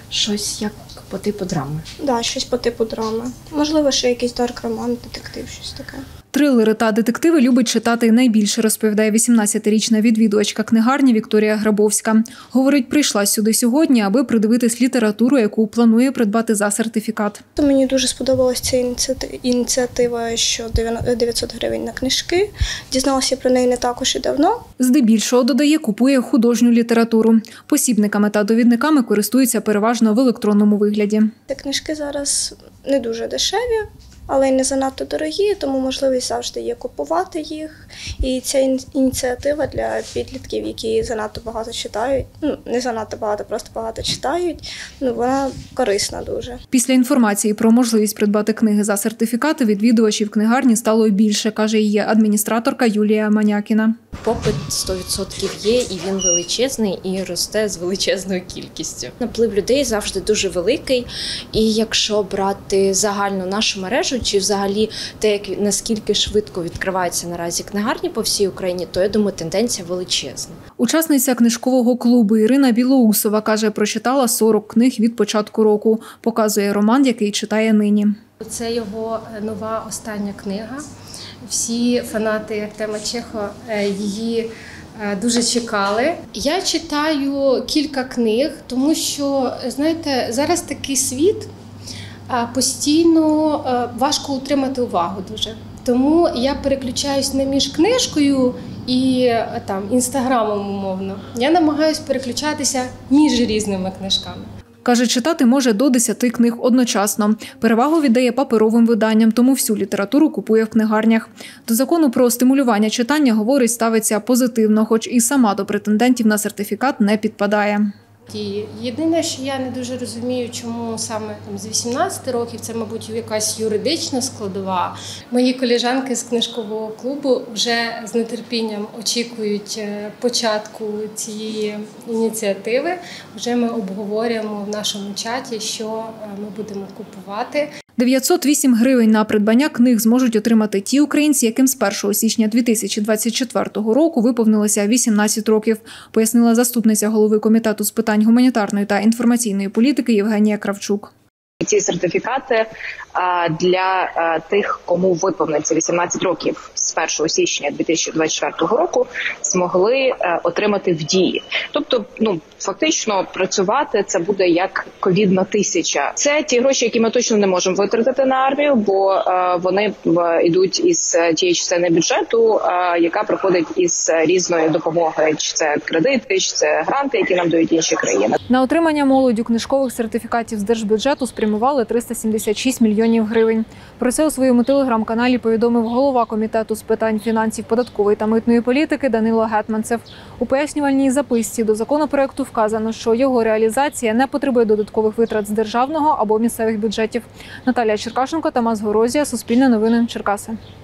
щось як по типу драми. Так, щось по типу драми. Можливо, ще якийсь дарк-роман, детектив, щось таке. Трилери та детективи любить читати найбільше, розповідає 18-річна відвідувачка книгарні Вікторія Грабовська. Говорить, прийшла сюди сьогодні, аби придивитись літературу, яку планує придбати за сертифікат. Мені дуже сподобалася ця ініціатива, що 900 гривень на книжки. Дізналася про неї не так уж і давно. Здебільшого, додає, купує художню літературу. Посібниками та довідниками користується переважно в електронному вигляді. Книжки зараз не дуже дешеві, але й не занадто дорогі, тому можливість завжди є купувати їх. І ця ініціатива для підлітків, які занадто багато читають, не занадто багато, просто багато читають, вона корисна дуже. Після інформації про можливість придбати книги за сертифікати відвідувачів книгарні стало й більше, каже її адміністраторка Юлія Манякіна. Попит 100% є, і він величезний, і росте з величезною кількістю. Наплив людей завжди дуже великий, і якщо брати загальну нашу мережу, чи взагалі те, наскільки швидко відкриваються наразі книгарні по всій Україні, то, я думаю, тенденція величезна. Учасниця книжкового клубу Ірина Білоусова каже, прочитала 40 книг від початку року. Показує роман, який читає нині. Це його нова остання книга. Всі фанати Артема Чехова її дуже чекали. Я читаю кілька книг, тому що, знаєте, зараз такий світ, постійно важко утримати увагу дуже. Тому я переключаюсь не між книжкою і інстаграмом умовно. Я намагаюся переключатися між різними книжками. Каже, читати може до 10 книг одночасно. Перевагу віддає паперовим виданням, тому всю літературу купує в книгарнях. До закону про стимулювання читання, говорить, ставиться позитивно, хоч і сама до претендентів на сертифікат не підпадає. Єдине, що я не дуже розумію, чому саме з 18 років, це, мабуть, якась юридична складова. Мої колежанки з книжкового клубу вже з нетерпінням очікують початку цієї ініціативи. Вже ми обговорюємо в нашому чаті, що ми будемо купувати. 908 гривень на придбання книг зможуть отримати ті українці, яким з 1 січня 2024 року виповнилося 18 років, пояснила заступниця голови Комітету з питань гуманітарної та інформаційної політики Євгенія Кравчук. Ці сертифікати для тих, кому виповниться 18 років з 1 січня 2024 року, змогли отримати в дії. Тобто, фактично працювати це буде як ковідна 1000. Це ті гроші, які ми точно не можемо витратити на армію, бо вони йдуть із тієї частини бюджету, яка приходить із різної допомоги, чи це кредити, чи це гранти, які нам дають інші країни. На отримання молоддю книжкових сертифікатів з держбюджету спрямували 376 мільйонів гривень. Про це у своєму телеграм-каналі повідомив голова Комітету з питань фінансів, податкової та митної політики Данило Гетманцев. У пояснювальній записці до законопроекту вказано, що його реалізація не потребує додаткових витрат з державного або місцевих бюджетів. Наталія Черкашенко, Тамас Горозія, Суспільне новини, Черкаси.